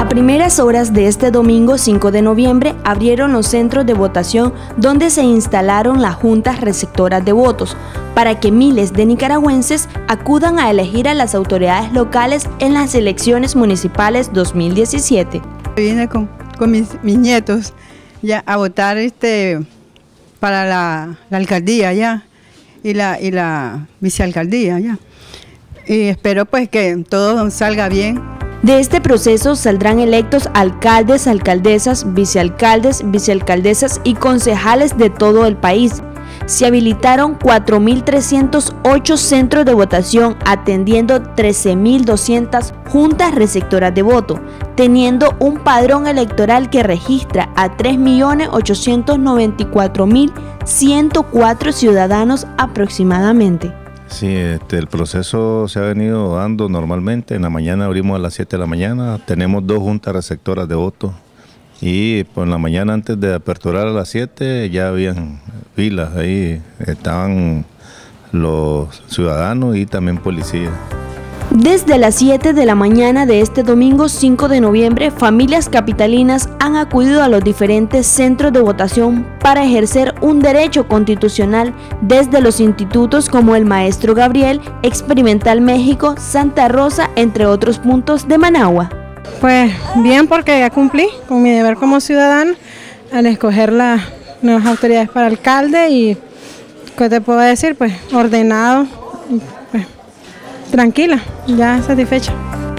primeras horas de este domingo 5 de noviembre abrieron los centros de votación donde se instalaron las juntas receptoras de votos para que miles de nicaragüenses acudan a elegir a las autoridades locales en las elecciones municipales 2017. Vine con mis nietos ya a votar para la alcaldía ya y la vicealcaldía ya. Y espero pues que todo salga bien. De este proceso saldrán electos alcaldes, alcaldesas, vicealcaldesas y concejales de todo el país. Se habilitaron 4.308 centros de votación atendiendo 13.200 juntas receptoras de voto, teniendo un padrón electoral que registra a 3.894.104 ciudadanos aproximadamente. Sí, el proceso se ha venido dando normalmente. En la mañana abrimos a las 7 de la mañana, tenemos 2 juntas receptoras de votos y por la mañana antes de aperturar a las 7 ya habían filas, ahí estaban los ciudadanos y también policías. Desde las 7 de la mañana de este domingo 5 de noviembre, familias capitalinas han acudido a los diferentes centros de votación para ejercer un derecho constitucional desde los institutos como el Maestro Gabriel, Experimental México, Santa Rosa, entre otros puntos de Managua. Pues bien, porque ya cumplí con mi deber como ciudadano al escoger las nuevas autoridades para alcalde y, ¿qué te puedo decir? Pues ordenado, pues, tranquila, ya satisfecha.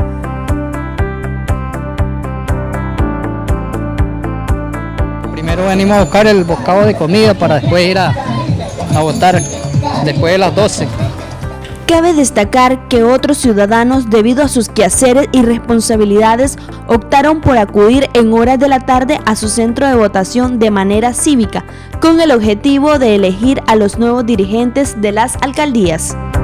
Primero venimos a buscar el bocado de comida para después ir a votar después de las 12. Cabe destacar que otros ciudadanos, debido a sus quehaceres y responsabilidades, optaron por acudir en horas de la tarde a su centro de votación de manera cívica, con el objetivo de elegir a los nuevos dirigentes de las alcaldías.